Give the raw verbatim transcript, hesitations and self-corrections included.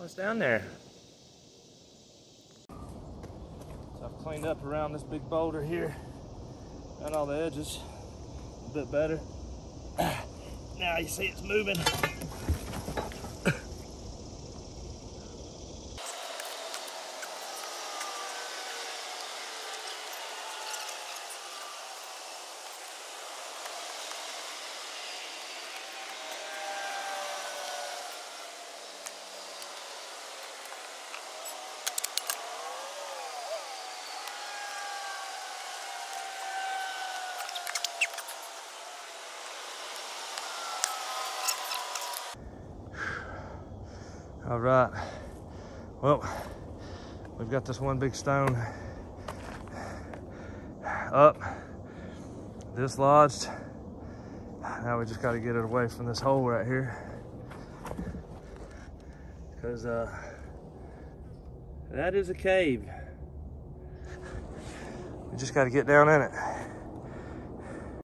what's down there. So I've cleaned up around this big boulder here, got all the edges a bit better. Now you see it's moving. All right, well, we've got this one big stone up, dislodged. Now we just got to get it away from this hole right here, because uh, that is a cave. We just got to get down in it.